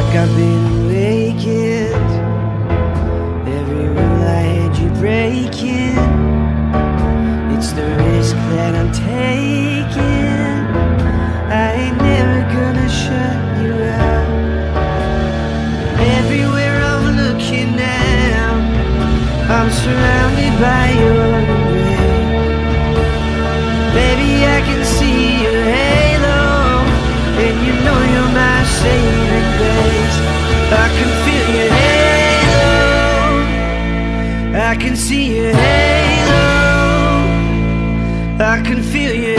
like I've been awakened. Every rule I had you breaking, it's the risk that I'm taking. I ain't never gonna shut you out. Everywhere I'm looking now, I'm surrounded by your embrace. Baby, I can see your halo, and you know you're my saving grace. I can feel your halo, I can see your halo, I can feel your